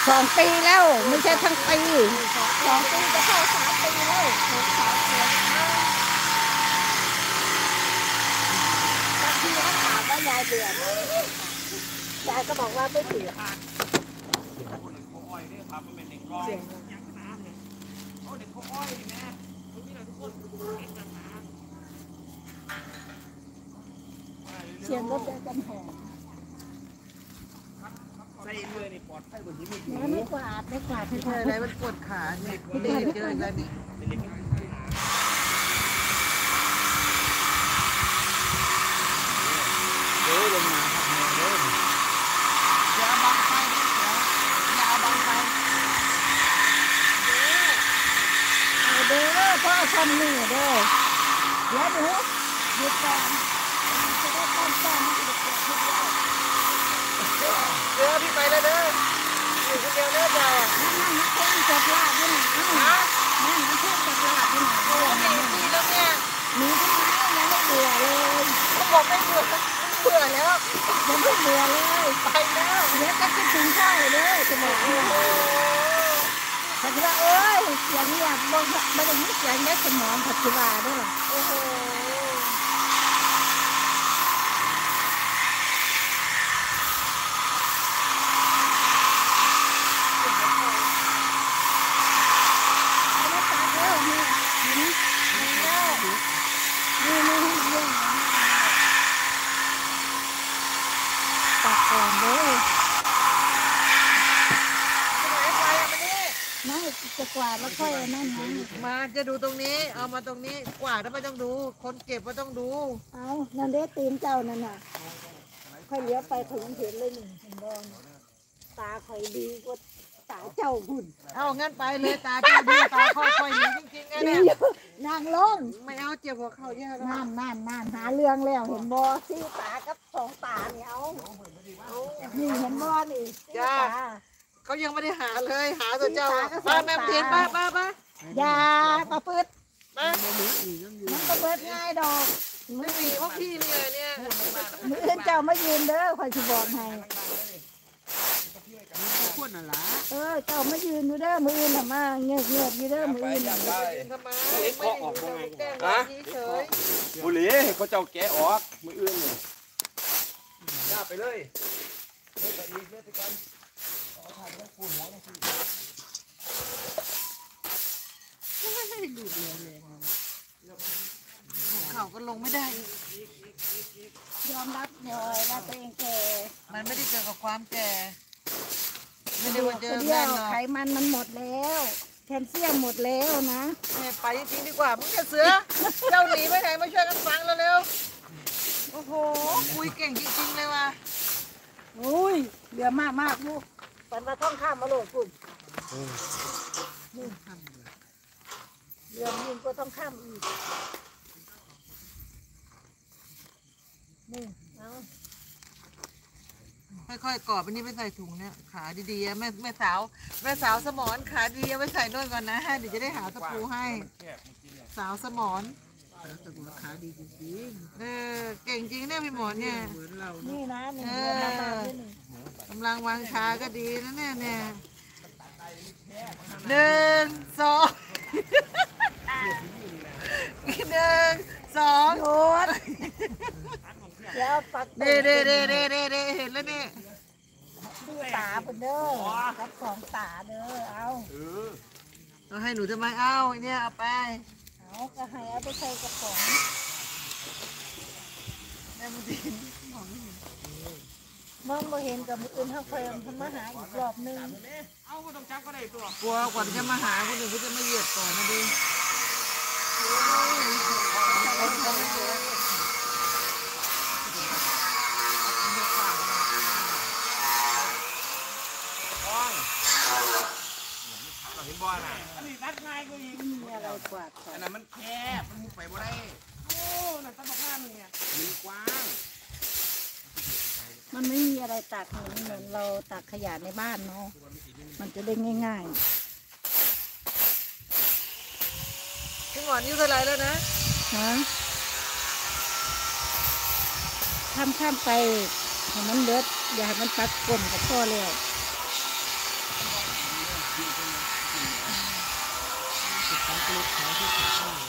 2 ปีแล้วไม่ใช่ทั้งปี2 ปีจะเข้า3 ปีแล้วบางทีเขาถามว่ายายเบื่อไหมยายก็บอกว่าไม่เบื่อเสียงรถเดินกันหอมใส่เลยนี่ปลอดภัยบนนี้ไม่กวาดให้อะไรมันปวดขาเนี่ยเดินเจอแล้วนี่ลงมาครับเดินอย่าบังไฟอย่าบังไฟเด้อพ่อทำนี่เด้อเดี๋ยวดูหยุดก่อนจะได้ต้นมันจะเกิดขึ้นแล้วเด้อพี่ไปแล้วเด้ออยู่คนเดียวเด้อจ้านั่นเพิ่งจะลาดที่ไหนนั่นเพิ่งจะลาดที่ไหนโอ้ยดีแล้วเนี่ยหนีทำไมยังไม่เบื่อเลยเขาบอกไม่เบื่อแล้วยังไม่เบื่อเลยไปแล้วเดี๋ยวก็คิดถึงข้าวเลยจะบอกปัจจุบันเอ้ยอย่างนี้บอกไม่ได้ยินเสียงแม่สมองปัจจุบันด้วยโอ้โหตักก่อนเลยไม่จะกวาดแล้วค่อยนั่นนะมาจะดูตรงนี้เอามาตรงนี้กวาดแล้วไม่ต้องดูคนเก็บไม่ต้องดูเอานั่นเด้ตีนเจ้านั่นน่ะค่อยเลี้ยวไปถึงเห็นเลยหนึ่งเห็นบอลตาค่อยดีกว่าตาเจ้าหุ่นเอางั้นไปเลยตาเจ้าดีตาค่อยๆดีจริงๆนะเนี่ยนางลงไม่เอาเจ็บหัวเข่าเยอะแล้วนั่นหาเรื่องแล้วเห็นบอซี่ตากับ2 ตาเนี่ยเอานี่เห็นบอนี่จ้าเขายังไม่ได้หาเลยหาตัวเจ้าป้าแม่เห็นป้าอย่าประพฤติมันประพฤติง่ายดอกไม่มีพวกพี่นี่เลยเนี่ยมือเจ้ามายืนเด้อคอยจะบอกให้เจ้ามายืนอยู่เด้อมืออื่นทำมาเงียบอยู่เด้อมืออื่นทำไมไม่ออกยังไงฮะบุหรี่เขาเจ้าแกะออกมืออื่นเนี่ยย่าไปเลยเล่นไปอีกเล่นไปกันไม่ดูดเลยเขาก็ลงไม่ได้ยอมรับเลยว่าตัวเองแก่มันไม่ได้เกี่ยวกับความแก่ไม่ได้ว่าเจอแน่นอนไขมันหมดแล้วแคลเซียมหมดแล้วนะไปจริงๆดีกว่ามึงจะเสือเจ้าหนีไปไหนมาช่วยกันฟังเร็วๆโอ้โหคุยเก่งจริงๆเลยว่ะโอ้ยเหลือมากลูกปันมาท่องข้ามมาโหลดคุณเรือยิงก็ต้องข้ามอีกนี่เอาค่อยๆกรอบอันนี้ไปใส่ถุงเนี่ยขาดีๆแม่สาวสมอนขาดีเอาไปใส่ด้วยก่อนนะเดี๋ยวจะได้หาตะปูให้สาวสมอนขาดีจริงเก่งจริงเนี่ยพี่หมอนเนี่ยนี่นะกำลังวางขาก็ดีนะเนี่ย1 2 1 2โดดแล้วปักเด้เห็นแล้วนี่ตาเป็นเด้อกับ2 ตาเด้อเอาให้หนูทำไมเอาเนี่ยเอาไปก็ให้เอาไปใส่กระป๋องแม่บุญทินมองมาเห็นกับมืออื่นเขาเคยทำมาหาอีกรอบนึงเอาก็ต้องจับก็ได้ตัวกลัวก่อนจะมาหาคนอื่นเขาจะมาเหยียดก่อนนะดิเห็นบอลน่ะอันนี้รัดง่ายกว่าอีกมีอะไรกว่าอันนั้นมันแคบมันมุกไปบ่ได้โอ้นั่นตะบักหน้ามึงเนี่ยมีกว้างมันไม่มีอะไรตักเหมือนเราตักขยะในบ้านเนาะมันจะได้ง่ายๆพี่หมอนอายุเท่าไรแล้วนะฮะข้ามไปให้มันเลือดอย่าให้มันปัดก้นกับพ่อแล้วของกลุ่มของที่ขาดไม่